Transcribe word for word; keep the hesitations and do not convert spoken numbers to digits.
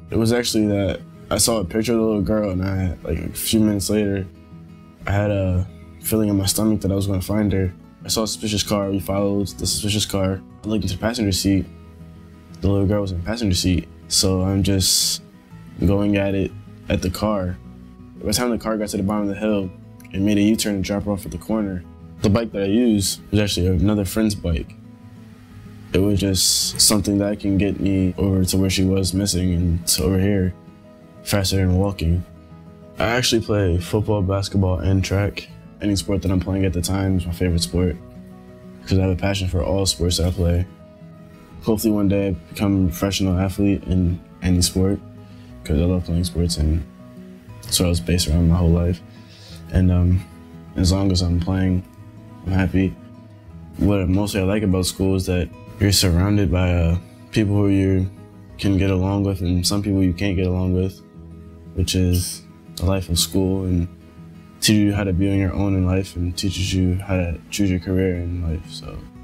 It was actually that I saw a picture of the little girl, and I, like a few minutes later, I had a feeling in my stomach that I was going to find her. I saw a suspicious car. We followed the suspicious car. I looked into the passenger seat. The little girl was in the passenger seat. So I'm just going at it at the car. By the time the car got to the bottom of the hill, it made a U-turn and drop off at the corner. The bike that I used was actually another friend's bike. It was just something that can get me over to where she was missing and to over here faster than walking. I actually play football, basketball, and track. Any sport that I'm playing at the time is my favorite sport because I have a passion for all sports that I play. Hopefully one day I become a professional athlete in any sport because I love playing sports and that's what I was based around my whole life. And um, as long as I'm playing, I'm happy. What mostly I like about school is that you're surrounded by uh, people who you can get along with and some people you can't get along with, which is the life of school, and teaches you how to be on your own in life and teaches you how to choose your career in life. So